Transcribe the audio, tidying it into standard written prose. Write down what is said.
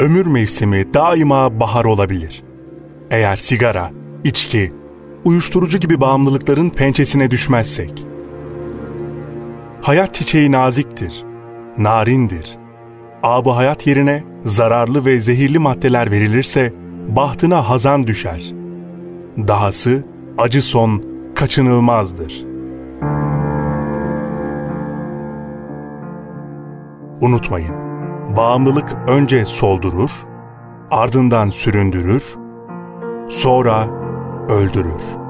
ömür mevsimi daima bahar olabilir. Eğer sigara, içki, uyuşturucu gibi bağımlılıkların pençesine düşmezsek. Hayat çiçeği naziktir, narindir. Ab-ı hayat yerine zararlı ve zehirli maddeler verilirse bahtına hazan düşer. Dahası acı son kaçınılmazdır. Unutmayın, bağımlılık önce soldurur, ardından süründürür, sonra öldürür.